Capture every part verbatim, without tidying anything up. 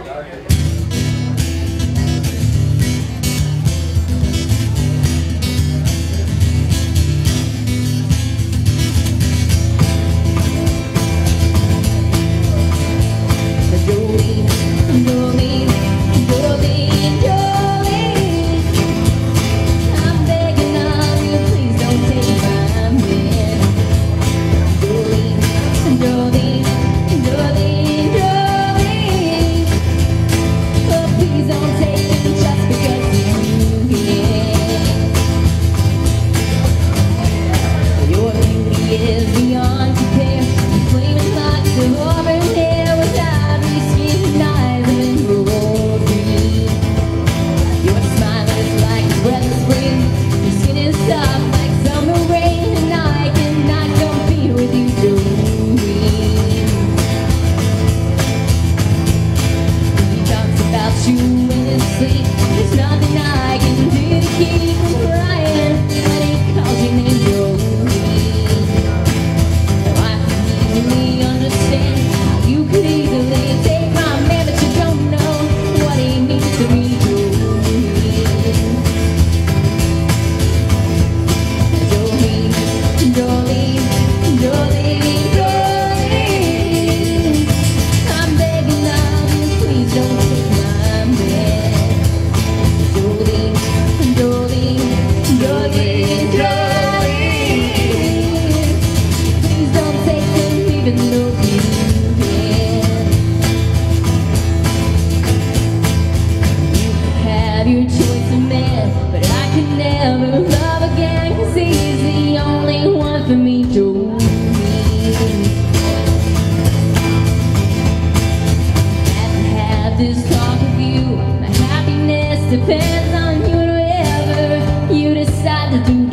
Depends on you, whatever you decide to do,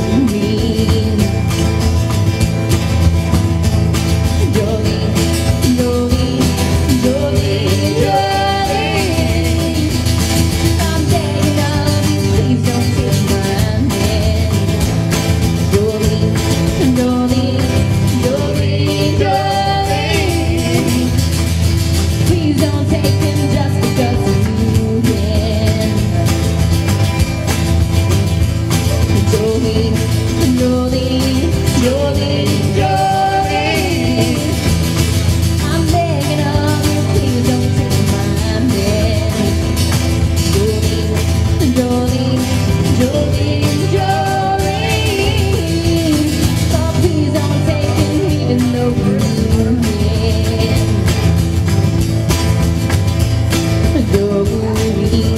Jolene. Jolene, Jolene, Jolene, Jolene. I'm begging of you, please don't take my man. Jolene, Jolene, Jolene, Jolene. Please don't take him just because you can. Jolene, Jolene, Jolene, Jolene. I'm begging of you, please don't take my man. Jolene, Jolene, Jolene, Jolene. Oh, please don't take him even though you can. Jolene,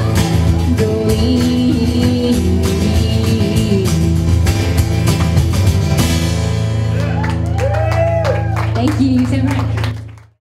Jolene. Thank you so much.